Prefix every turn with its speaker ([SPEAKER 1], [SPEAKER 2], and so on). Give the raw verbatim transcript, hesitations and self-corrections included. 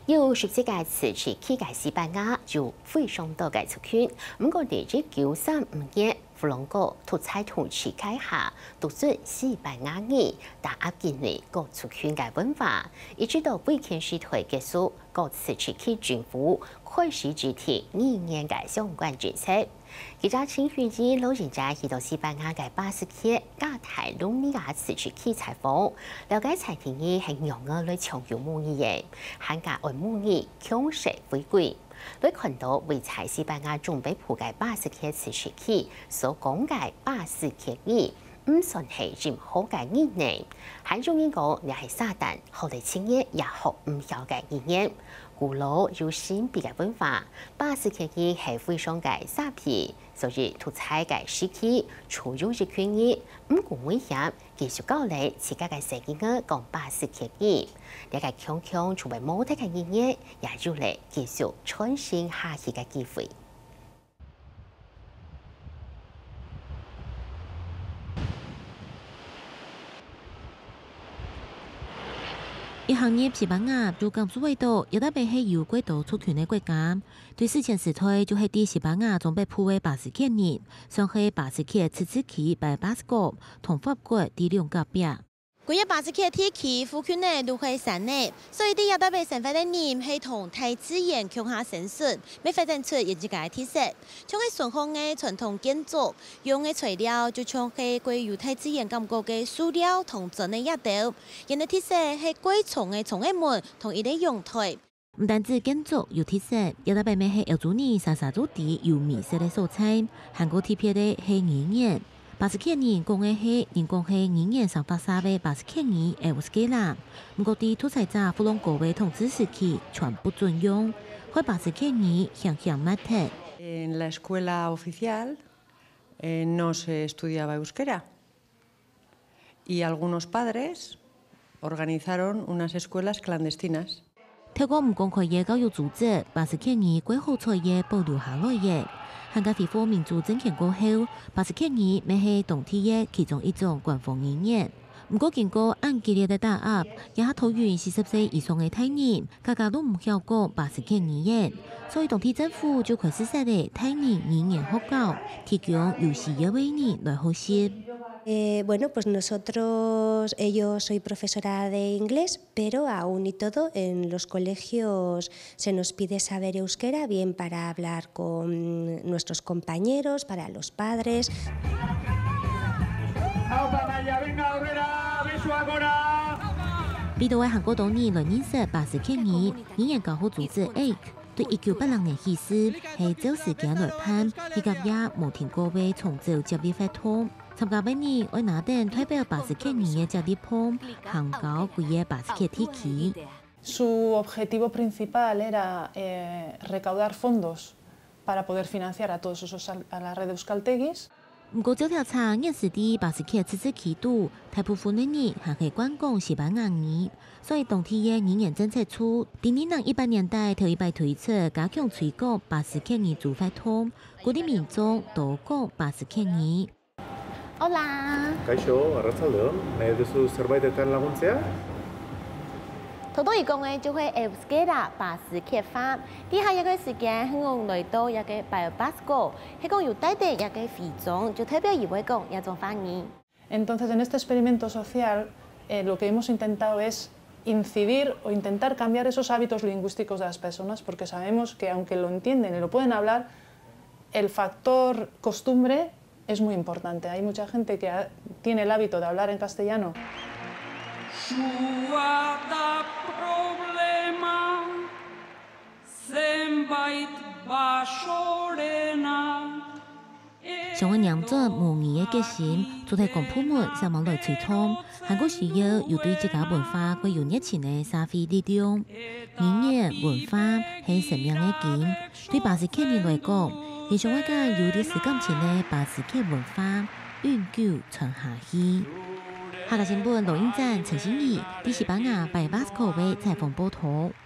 [SPEAKER 1] 有十七届辞职去嘅西班牙就非常多嘅出圈，不過喺一九三五年，弗朗哥獨裁統治開下，獨尊西班牙語，打壓境內各出圈嘅文化，一直到威權時代結束，各辭職去政府開始制定二年嘅相關政策。記者請預計老人家去到西班牙嘅巴斯克加泰隆尼亞辭職去採訪，了解財田語係讓我嚟長用母語嘅，韓國按母語強勢回歸。你看到為在西班牙準備鋪嘅巴斯克辭職去所講嘅巴斯克語，唔算係任何嘅語言。韓中人講你係撒旦，學嚟青嘢也學唔曉嘅語言。古老又神秘嘅文化，巴斯克語係非常嘅沙皮，所以獨裁嘅時期，除咗一群人唔顧危險，繼續教你自家嘅細囡兒講巴斯克語。呢個強強成為模特嘅語言，也有嚟繼續傳承下去嘅機會。
[SPEAKER 2] 一行業西班牙就講所謂到，一大邊係有幾多出權嘅國家，對事前時代就係啲西班牙準備鋪嘅巴斯克人，上係巴斯克辭職去拜巴斯國同法國啲兩個壁。
[SPEAKER 3] 嗰一巴斯克地區附近呢都係山呢，所以啲一大邊成塊嘅人係同大自然共下生存，未發展出自己嘅特色。像係順豐嘅傳統建築，用嘅材料就像係具有大自然感覺嘅塑料同真嘅葉豆，人嘅特色係貴重嘅從一門同一啲陽台。
[SPEAKER 2] 唔單止建築有特色，一大邊咩係歐洲人沙沙做啲有美食嘅素菜，韓國特別嘅係語言。巴斯克人講嘅係人講係語言上發沙嘅巴斯克語係烏斯基拉，唔過啲獨裁者弗朗哥嘅統治時期全部準用，開巴斯克語響響乜嘢
[SPEAKER 4] ？En la escuela oficial eh, no se estudiaba euskera y algunos padres organizaron unas escuelas clandestinas。
[SPEAKER 2] 透過唔公開嘅教育組織，巴斯克語歸好彩嘅保留下來嘅。韓國恢復民主政權過後，巴斯克語咪係當地嘅其中一種官方語言。唔過經過按激烈嘅打壓，也係討厭四十歲以上嘅大人，家家都唔曉講巴斯克語言，所以當地政府就開始設立大人語言學校，提供有需要嘅人來學習。
[SPEAKER 5] Eh, bueno, pues nosotros, eh, yo soy profesora de inglés, pero aún y todo en los colegios se nos pide saber euskera, bien para hablar con nuestros compañeros, para los padres.
[SPEAKER 2] 呢度喺韓國多年來認識巴斯克語語言教學組織 A。對一九八零年起始，係找時間來判，以及也冇聽過嘅從早接力發通。參加嘅人會拿定代表巴斯克語嘅接力盤，行到幾個巴斯克地區。
[SPEAKER 6] Su objetivo principal era eh, recaudar fondos para poder financiar a todos esos a la red de euskaltegis。
[SPEAKER 2] 唔過這調查認識啲巴斯克辭職期度，大部分嘅人還係慣講西班牙語，所以當地嘅語言政策處，喺二零一八年代頭一擺推出加強推廣巴斯克語做法通，嗰啲民眾都講巴斯克語。
[SPEAKER 3] Hola。
[SPEAKER 7] Kaixo, arratsaldeon. Nahi duzu zerbaitetan laguntzea?
[SPEAKER 3] 頭多一講嘅就係烏斯基拉巴斯克法，底下一個時間香港來到一個拜巴斯國，係講有帶啲一個會眾，就特別以為講一種翻譯。
[SPEAKER 6] Entonces, en este experimento social, eh, lo que hemos intentado es incidir o intentar cambiar esos hábitos lingüísticos de las personas, porque sabemos que aunque lo entienden y lo pueden hablar, el factor costumbre es muy importante. Hay mucha gente que ha, tiene el hábito de hablar en castellano.
[SPEAKER 2] 像我娘做母語嘅決心，做提供鋪門上網來推廣，韓國需要有對自家文化具有熱情嘅社會力量。語言文化係生命嘅根，對巴斯克人來講，係像我家有歷史感情嘅巴斯克文化永久傳下去。下個新聞錄影站陳欣怡，喺西班牙拜巴斯克嘅採訪報道。